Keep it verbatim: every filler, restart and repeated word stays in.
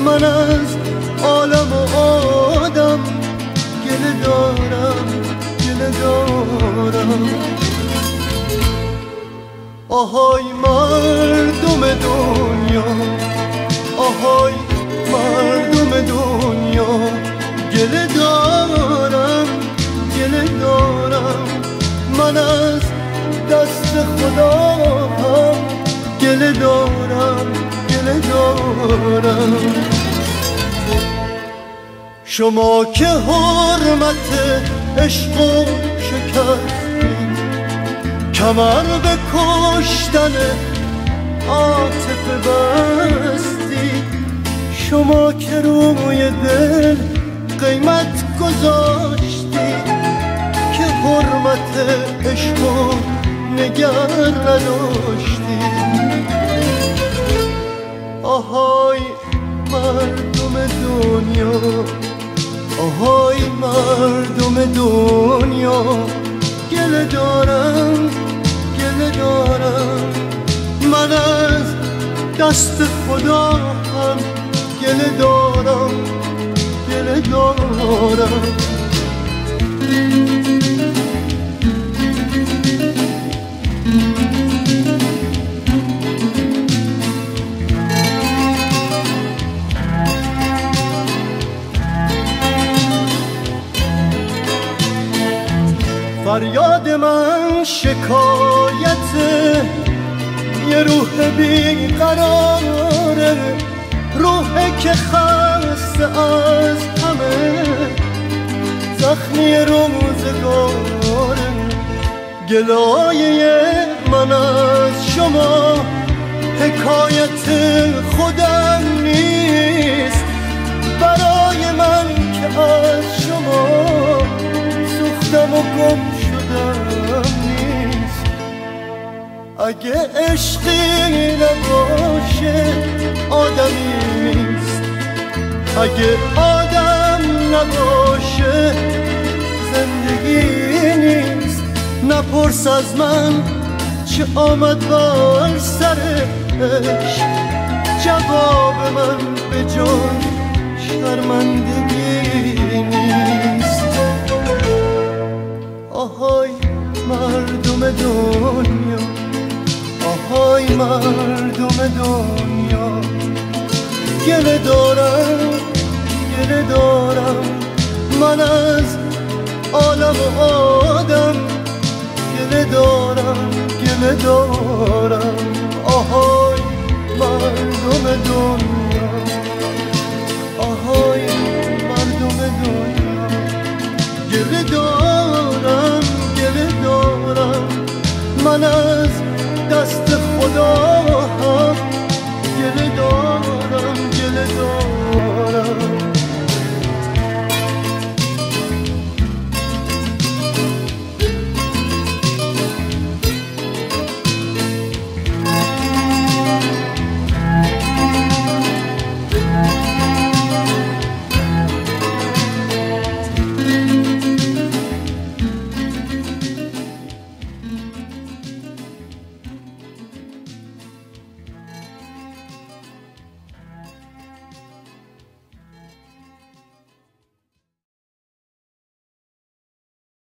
من از عالم و آدم گله دارم گله دارم. آهای مردم دنیا، آهای مردم دنیا، گله دارم گله دارم. من از دست خدا هم گله دارم گله دارم. شما که حرمت عشق و شکستین، کمر به کشتن عاطفه بستی. شما که روی دل قیمت گذاشتی، که حرمت عشق و نگر نداشتی. آهای مردم دنیا، آهای مردم دنیا، گله دارم گله دارم. من از دست خدا هم گله دارم گله دارم. فریاد من شکایت یه روح بیقراره، روحی که خسته از همه زخمی روزگاره. گلایه من از شما حکایت خودم نیست، برای من که از شما سوختم و گم شدم نیست. اگه عشقی نباشه آدمی نیست، اگه آدم نباشه زندگی نیست. نپرس از من چه آمد بر سرش، جواب من به جای شرمندگی نیست. آهای مردم دنیا، آهای مردم دنیا، گله دارم گله دارم. من از عالم و آدم گله دارم گله دارم. آهای مردم دنیا، آهای مردم دنیا، گله دارم گله دارم. من از دست خدا